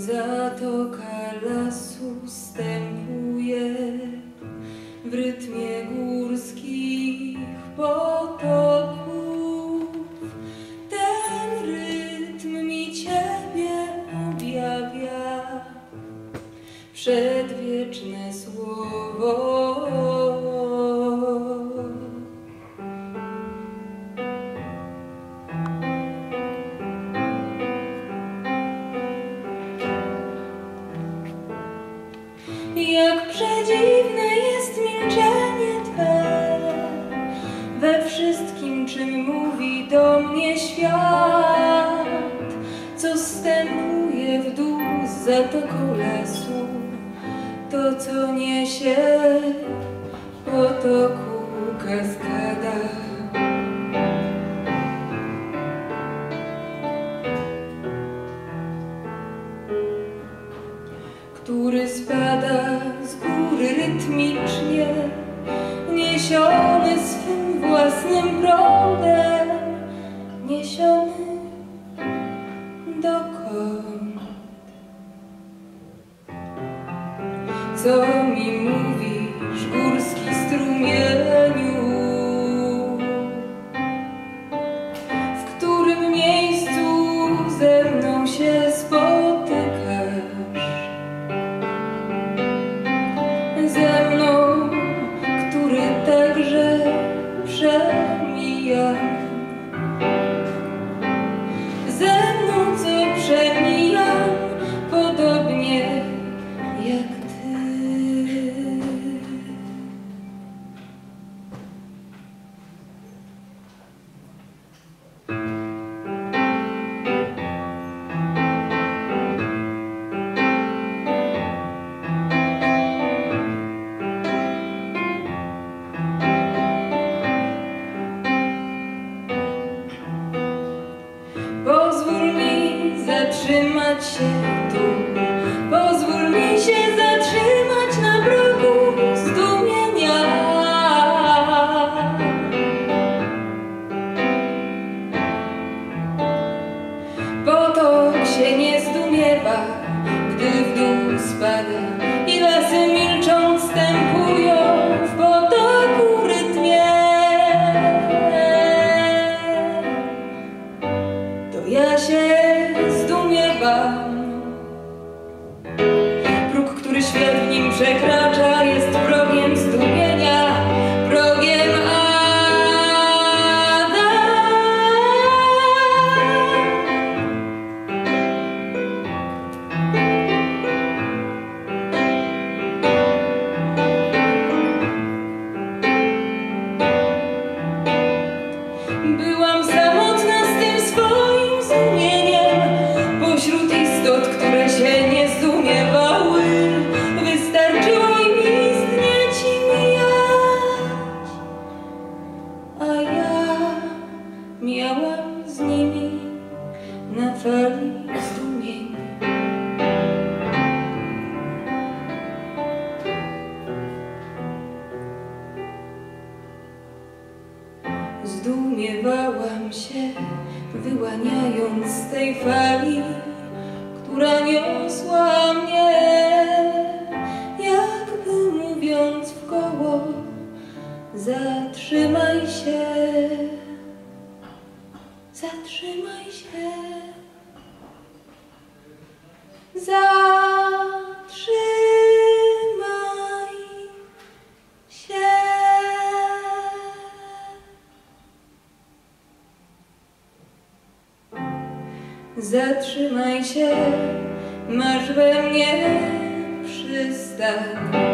Zatoka lasu stępuje w rytmie górskich potoków. Ten rytm mi Ciebie objawia, przedwieczne słowo. Jak przedziwne jest milczenie Twe we wszystkim, czym mówi do mnie świat, co stępuje w dół z zatoką lasu, to co niesie potoku kaskada. Który spada z góry rytmicznie, niesiony swym własnym prądem, niesiony dokąd. Co mi mówisz, górski strumieniu? W którym miejscu ze mną się spotykasz? Ze mną, który także przemija. Ze mną, co przemijam, podobnie jak Ty. Pozwól mi zatrzymać się tu, pozwól mi się zatrzymać na progu zdumienia. Potok się nie zdumiewa, gdy w dół spada i lasy milczą, stępują w potoku rytmie. Ja się zdumiewam. Próg, który świat w nim przekracza, jest progiem zdumienia, progiem Ada. Byłam samotna z tym swoim zdumieniem, pośród istot, które się nie zdumiewały. Wystarczyło im istnieć i mijać, a ja miałam z nimi na fali zdumienia. Zdumiewałam się, wyłaniając z tej fali, która niosła mnie, jakby mówiąc w koło: zatrzymaj się, zatrzymaj się, zatrzymaj się. Zatrzymaj się, masz we mnie przystań.